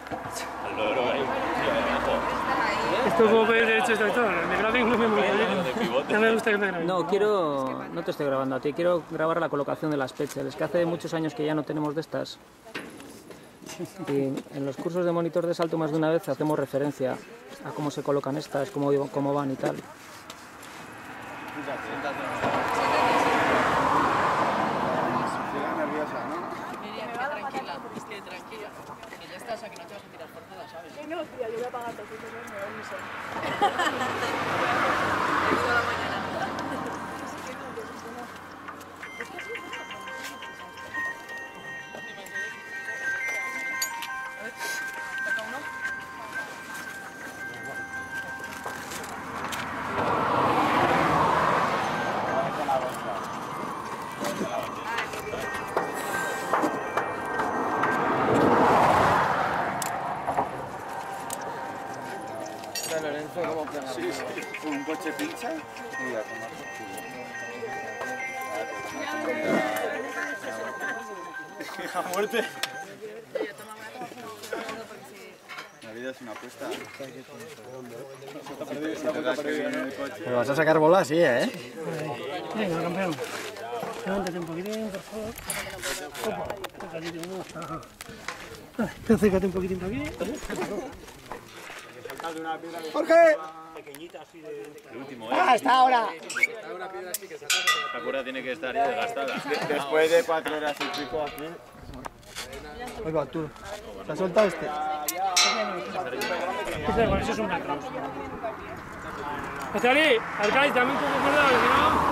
Al loro hay un tío debajo. Esto como puede de hecho esto todo. Me graben no me gusta. No me gusta que me graben. No, no te estoy grabando a ti, quiero grabar la colocación de las Petzels, que hace muchos años que ya no tenemos de estas. Y en los cursos de monitor de salto más de una vez hacemos referencia a cómo se colocan estas, cómo van y tal. Tranquila, que ya estás, a que no te vas a tirar por nada, ¿sabes? No, tía, yo voy a pagar todo, me voy a misa. Llego a la mañana. ¿Saca uno? Lorenzo, ¿cómo pega? Sí, un coche pincha y a tomar por culo. ¡A muerte! La vida es una apuesta. Pero vas a sacar bola así, ¿eh? Venga, campeón. Levántate un poquitín, por favor. Acércate un poquitín por aquí. ¡Jorge! El último, ¡Hasta ahora! La cuerda tiene que estar ya desgastada. Después de 4 horas y pico aquí. Ahí va, Arturo. ¿Se ha soltado este? Eso es un macro. José Alcalde, también un poco cuidado, si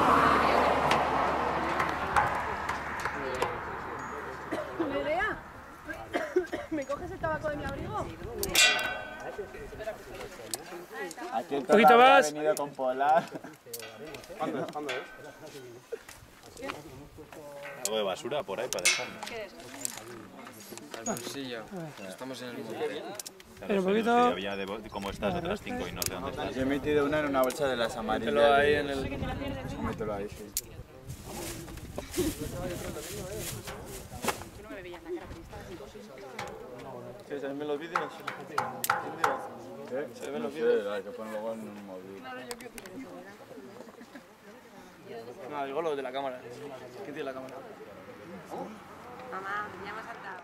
no... Nerea, ¿me coges el tabaco de mi abrigo? Aquí el poquito más. ha venido con polar. Algo de basura por ahí para dejar. Sí, ya. Estamos en el monte. Pero un poquito... Ya de cómo estás detrás 5 y no sé dónde estás. Yo he metido una en una bolsa de las amarillas. Mételo ahí en el... Mételo ahí, sí. ¿Se ven los vídeos? ¿Se ven los Sí, vídeos? hay que ponerlo en un móvil. No, digo lo de la cámara. ¿Quién tiene la cámara? Mamá, ya me has saltado.